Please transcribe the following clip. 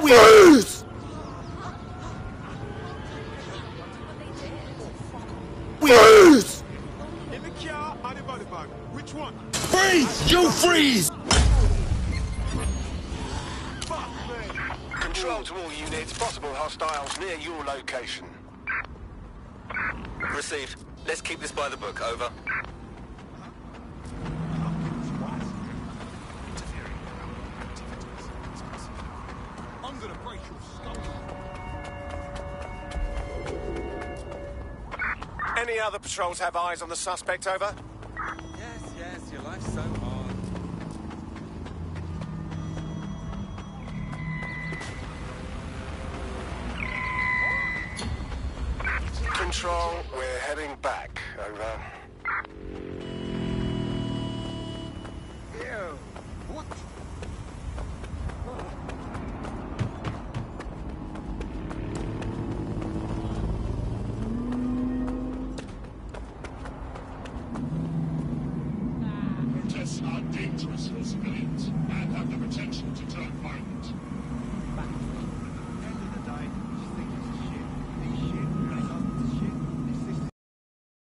Freeze! Freeze! In the car or the body bag? Which one? Freeze! You freeze! Control to all units. Possible hostiles near your location. Received. Let's keep this by the book. Over. I'm gonna break your skull. Any other patrols have eyes on the suspect? Over. Yes, your life's so hard. Control, we're heading back. Over. Ew.